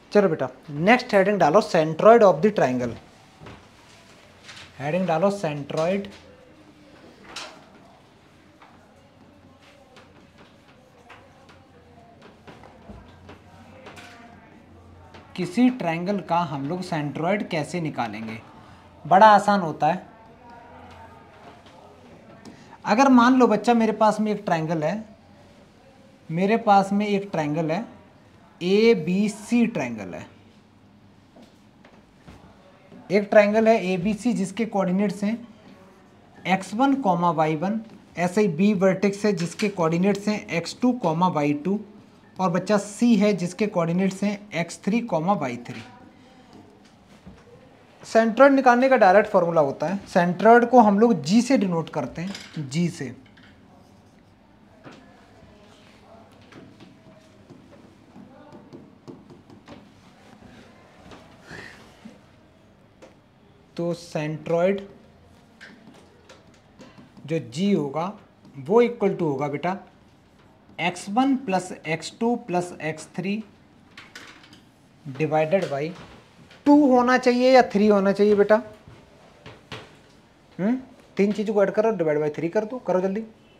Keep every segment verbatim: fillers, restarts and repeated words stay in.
चलो बेटा next heading डालो centroid of the triangle. Heading डालो सेंट्रॉइड किसी ट्रायंगल का हम लोग सेंट्रॉइड कैसे निकालेंगे। बड़ा आसान होता है। अगर मान लो बच्चा मेरे पास में एक ट्रायंगल है, मेरे पास में एक ट्रायंगल है, ए बी सी ट्रायंगल है, एक ट्रायंगल है ए बी सी जिसके कोऑर्डिनेट्स हैं X one comma Y one, ऐसे ही बी वर्टेक्स है जिसके कोऑर्डिनेट्स हैं X two comma Y two, और बच्चा सी है जिसके कोऑर्डिनेट्स हैं X three comma Y three. Centroid निकालने का डायरेक्ट फॉर्मूला होता है, सेंट्रॉइड को हम लोग जी से डिनोट करते हैं, जी से। तो सेंट्रॉइड जो जी होगा वो इक्वल टू होगा बेटा X one plus X two plus X three divided by two होना चाहिए या थ्री होना चाहिए बेटा? हम्म तीन चीजों को ऐड करो, डिवाइड बाई थ्री कर दो, करो जल्दी।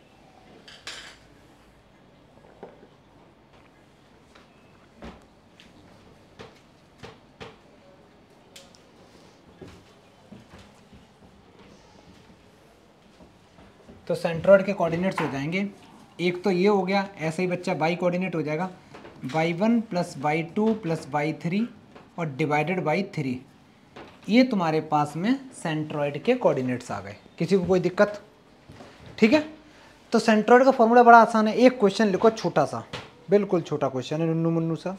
तो सेंट्रॉइड के कोऑर्डिनेट्स हो जाएंगे, एक तो ये हो गया, ऐसे ही बच्चा बाई कोऑर्डिनेट हो जाएगा Y one plus Y two plus Y three और डिवाइडेड बाई थ्री। ये तुम्हारे पास में सेंट्रॉइड के कोऑर्डिनेट्स आ गए। किसी को कोई दिक्कत? ठीक है। तो सेंट्रॉइड का फॉर्मूला बड़ा आसान है, एक क्वेश्चन लिखो छोटा सा, बिल्कुल छोटा क्वेश्चन है, नुन्नू मुन्नू सा।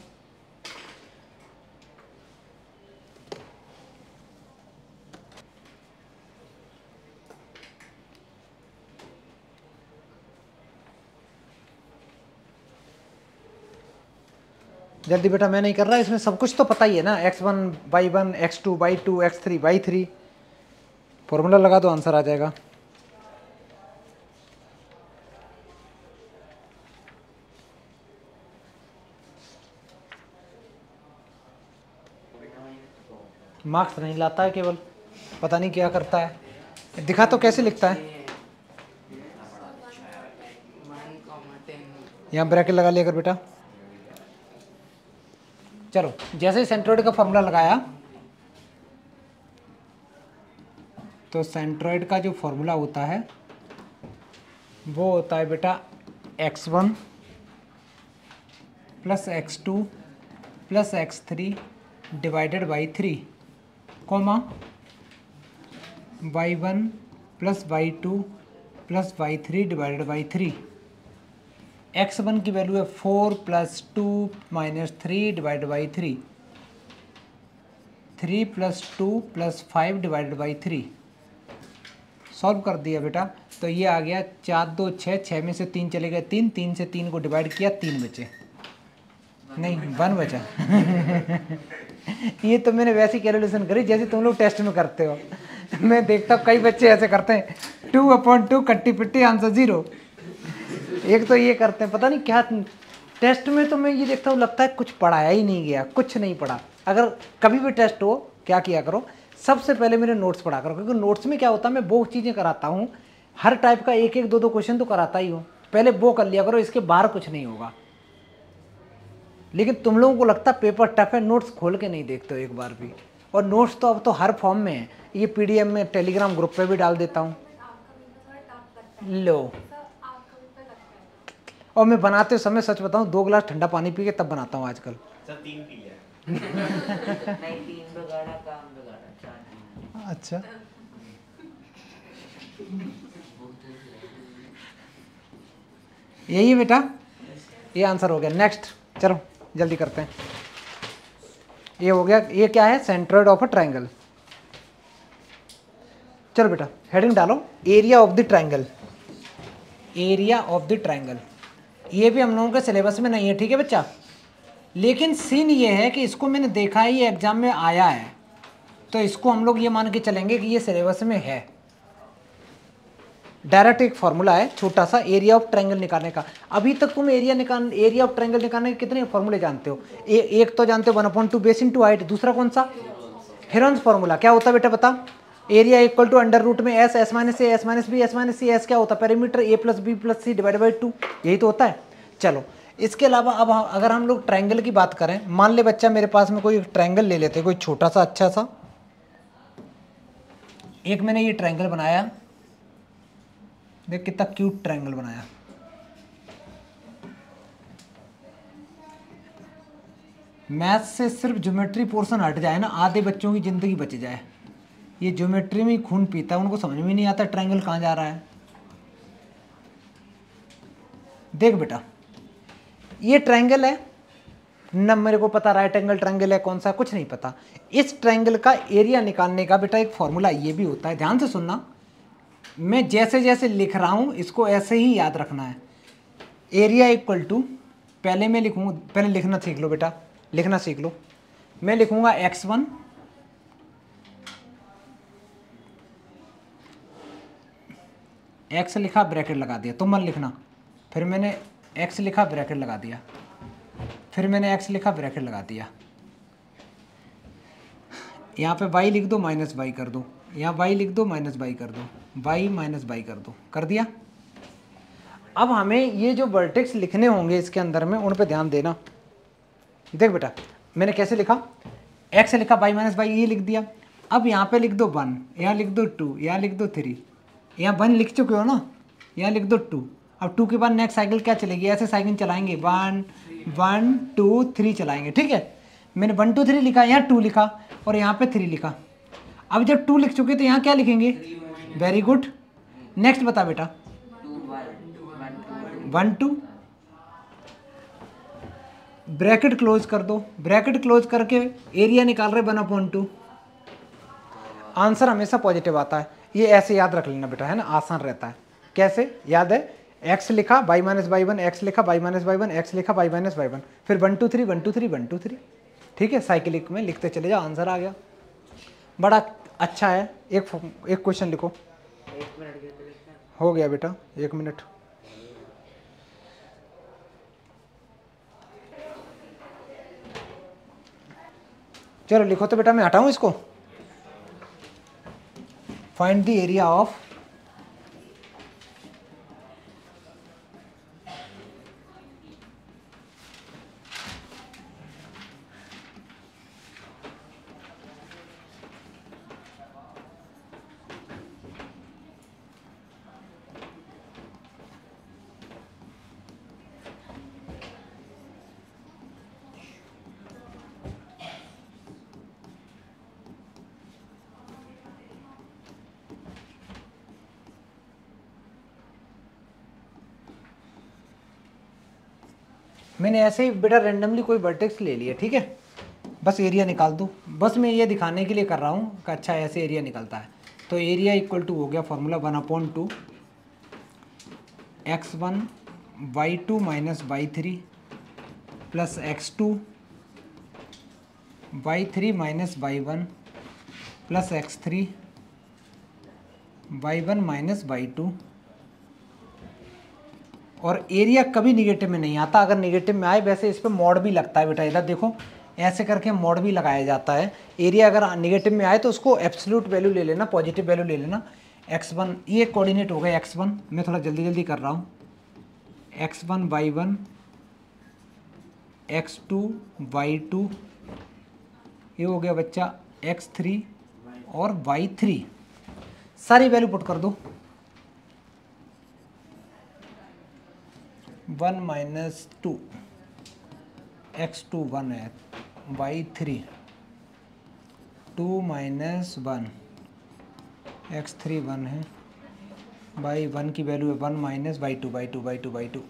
जल्दी बेटा, मैं नहीं कर रहा, इसमें सब कुछ तो पता ही है ना, X one Y one X two Y two X three Y three, formula लगा दो आंसर आ जाएगा। मार्क्स नहीं लाता है, केवल पता नहीं क्या करता है। दिखा तो कैसे लिखता है, यहाँ ब्रैकेट लगा लिया कर बेटा। चलो जैसे ही सेंट्रॉइड का फॉर्मूला लगाया, तो सेंट्रॉइड का जो फॉर्मूला होता है वो होता है बेटा X one plus X two plus X three divided by three, comma Y one plus Y two plus Y three divided by three. X one की वैल्यू है four plus two minus three divide by three, three plus two plus five divided by three. Solve कर दिया बेटा, तो ये आ गया चार दो छः, छः में से तीन चले गए तीन, तीन से तीन को डिवाइड किया, तीन बचे, नहीं वन बचा। ये तो मैंने वैसी कैलकुलेशन करी जैसे तुम लोग टेस्ट में करते हो। मैं देखता हूँ कई बच्चे ऐसे करते हैं, टू अपॉन टू कट्टी पिट्टी आंसर जीरो। एक तो ये करते हैं, पता नहीं क्या टेस्ट में, तो मैं ये देखता हूँ लगता है कुछ पढ़ाया ही नहीं गया, कुछ नहीं पढ़ा। अगर कभी भी टेस्ट हो, क्या किया करो, सबसे पहले मेरे नोट्स पढ़ा करो, क्योंकि नोट्स में क्या होता है, मैं वो चीज़ें कराता हूँ, हर टाइप का एक एक दो दो क्वेश्चन तो कराता ही हूँ, पहले वो कर लिया करो, इसके बाहर कुछ नहीं होगा। लेकिन तुम लोगों को लगता है पेपर टफ है, नोट्स खोल के नहीं देखते हो एक बार भी। और नोट्स तो अब तो हर फॉर्म में है, ये पीडीएफ में टेलीग्राम ग्रुप पे भी डाल देता हूँ, लो। और मैं बनाते समय सच बताऊँ, दो गिलास ठंडा पानी पी के तब बनाता हूँ आजकल। सर तीन पी लिया। नहीं तीन बगाड़ा काम बगाड़ा चार। अच्छा यही है बेटा, ये आंसर हो गया। नेक्स्ट चलो जल्दी करते हैं। ये हो गया, ये क्या है, सेंट्रॉइड ऑफ अ ट्रायंगल। चलो बेटा हेडिंग डालो area of the triangle, area of the triangle. ये भी हम लोगों के सिलेबस में नहीं है, ठीक है बच्चा, लेकिन सीन ये है कि इसको मैंने देखा है, ये एग्जाम में आया है, तो इसको हम लोग ये मान के चलेंगे कि ये सिलेबस में है। डायरेक्ट एक फॉर्मूला है छोटा सा एरिया ऑफ ट्रायंगल निकालने का। अभी तक तुम एरिया निकाल एरिया ऑफ ट्रायंगल निकालने के कितने फॉर्मूले जानते हो? ए, एक तो जानते हो one upon two base into height, दूसरा कौन सा? Heron's formula. क्या होता है बेटा बता? Area equal to under root में S S minus A S minus B S minus C. S क्या होता है? Perimeter A plus B plus C divide by two, यही तो होता है। चलो इसके अलावा अब अगर हम लोग ट्रायंगल की बात करें, मान ले बच्चा मेरे पास में कोई ट्रायंगल ले लेते, कोई छोटा सा अच्छा सा, एक मैंने ये ट्रायंगल बनाया, देख कितना क्यूट ट्रायंगल बनाया। मैथ से सिर्फ ज्योमेट्री पोर्शन हट जाए ना, आधे बच्चों की जिंदगी बच जाए। ये ज्योमेट्री में खून पीता है, उनको समझ में नहीं आता ट्रायंगल कहाँ जा रहा है। देख बेटा ये ट्रायंगल है न, मेरे को पता राइट एंगल ट्रायंगल है कौन सा, कुछ नहीं पता। इस ट्रायंगल का एरिया निकालने का बेटा एक फॉर्मूला ये भी होता है, ध्यान से सुनना। मैं जैसे जैसे लिख रहा हूँ इसको ऐसे ही याद रखना है। एरिया इक्वल टू, पहले मैं लिखूँ, पहले लिखना सीख लो बेटा, लिखना सीख लो। मैं लिखूंगा एक्स वन एक्स लिखा ब्रैकेट लगा दिया, तुम मत लिखना। फिर मैंने एक्स लिखा ब्रैकेट लगा दिया, फिर मैंने एक्स लिखा ब्रैकेट लगा दिया। यहाँ पे वाई लिख दो माइनस वाई कर दो, यहाँ वाई लिख दो माइनस वाई कर दो, वाई माइनस वाई कर दो, कर दिया। अब हमें ये जो वर्टेक्स लिखने होंगे इसके अंदर में, उन पे ध्यान देना। देख बेटा मैंने कैसे लिखा, एक्स लिखा वाई माइनस वाई, ये लिख दिया। अब यहाँ पे लिख दो वन, यहाँ लिख दो टू, यहाँ लिख दो थ्री। यहाँ वन लिख चुके हो ना, यहाँ लिख दो टू। अब टू के बाद नेक्स्ट साइकिल क्या चलेगी? ऐसे साइकिल चलाएंगे, वन वन टू थ्री चलाएंगे, ठीक है। मैंने वन टू थ्री लिखा, यहाँ टू लिखा और यहाँ पे थ्री लिखा। अब जब टू लिख चुके तो यहाँ क्या लिखेंगे? Very good. नेक्स्ट बता बेटा, वन टू, ब्रैकेट क्लोज कर दो, ब्रैकेट क्लोज करके एरिया निकाल रहे वन अपॉइंट टू। आंसर हमेशा पॉजिटिव आता है, ये ऐसे याद रख लेना बेटा, है ना, आसान रहता है। कैसे याद है? एक्स लिखा Y minus Y one, X लिखा Y minus Y one, X लिखा बाई माइनस बाई वन, फिर one two three one two three one two three, ठीक है। साइकिलिक में लिखते चले जाओ, आंसर आ गया। बड़ा अच्छा है। एक एक क्वेश्चन लिखो। एक मिनट के लिए लिखना है। हो गया बेटा, एक मिनट। चलो लिखो तो बेटा, मैं हटाऊं इसको। फाइंड द एरिया ऑफ मैंने ऐसे ही बेटा रेंडमली कोई वर्टेक्स ले लिया, ठीक है। बस एरिया निकाल दो, बस मैं ये दिखाने के लिए कर रहा हूँ कि अच्छा ऐसे एरिया निकलता है। तो एरिया इक्वल टू हो गया formula one upon two X one Y two minus Y three plus X two Y three minus Y one plus X three Y one minus Y two. और area कभी negative में नहीं आता, अगर negative में आए, वैसे इस पर मॉड भी लगता है बेटा, इधर देखो ऐसे करके मॉड भी लगाया जाता है। एरिया अगर निगेटिव में आए तो उसको एब्सोल्यूट वैल्यू ले लेना, पॉजिटिव वैल्यू ले लेना। एक्स वन ये कोऑर्डिनेट हो गए एक्स वन, मैं थोड़ा जल्दी जल्दी कर रहा हूँ। X one Y one, X two Y two, ये हो गया बच्चा एक्स थ्री और वाई थ्री। सारी वैल्यू पुट कर दो। One minus two, X two one है, Y three two minus one, X three one है, वाई वन की वैल्यू है one minus Y two, Y two Y two Y two,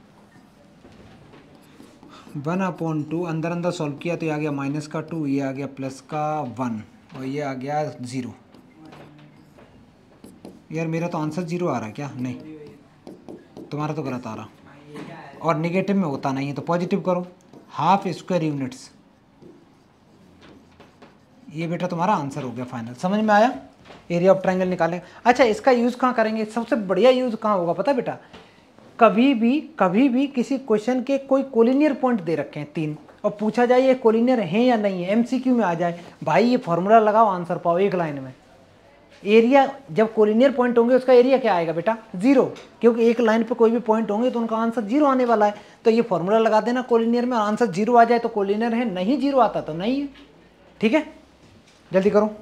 one upon two. अंदर अंदर solve किया तो ये आ गया माइनस का टू, ये आ गया प्लस का वन और ये आ गया ज़ीरो। यार मेरा तो आंसर जीरो आ रहा है क्या? नहीं, तुम्हारा तो गलत आ रहा। और निगेटिव में होता नहीं है तो पॉजिटिव करो, हाफ स्क्वायर यूनिट्स। ये बेटा तुम्हारा आंसर हो गया फाइनल। समझ में आया? एरिया ऑफ ट्रायंगल निकालेंगे। अच्छा, इसका यूज़ कहाँ करेंगे? सबसे बढ़िया यूज़ कहाँ होगा पता है बेटा? कभी भी कभी भी किसी क्वेश्चन के कोई कोलिनियर पॉइंट दे रखे हैं तीन और पूछा जाए ये कोलिनियर है या नहीं है, एमसीक्यू में आ जाए, भाई ये फॉर्मूला लगाओ आंसर पाओ एक लाइन में। एरिया जब कोलिनियर पॉइंट होंगे उसका एरिया क्या आएगा बेटा? जीरो, क्योंकि एक लाइन पे कोई भी पॉइंट होंगे तो उनका आंसर जीरो आने वाला है। तो ये फॉर्मूला लगा देना कोलिनियर में, आंसर जीरो आ जाए तो कोलिनियर है, नहीं जीरो आता तो नहीं है। ठीक है, जल्दी करो।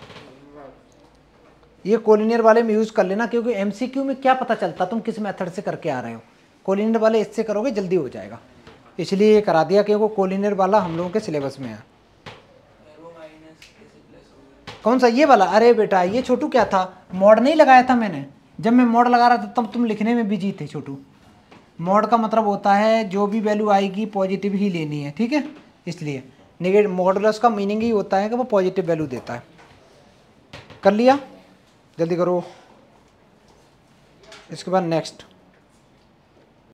ये कोलिनियर वाले में यूज़ कर लेना, क्योंकि एमसीक्यू में क्या पता चलता तुम किस मेथड से करके आ रहे हो। कोलिनियर वाले इससे करोगे जल्दी हो जाएगा, इसलिए ये करा दिया क्योंकि कोलिनियर वाला हम लोगों के सिलेबस में है। कौन सा? ये वाला? अरे बेटा ये छोटू क्या था, मॉड नहीं लगाया था मैंने। जब मैं मॉड लगा रहा था तब तुम लिखने में बिजी थे छोटू। मॉड का मतलब होता है जो भी वैल्यू आएगी पॉजिटिव ही लेनी है, ठीक है? इसलिए नेगेटिव मॉडुलस का मीनिंग ही होता है कि वो पॉजिटिव वैल्यू देता है। कर लिया? जल्दी करो। इसके बाद नेक्स्ट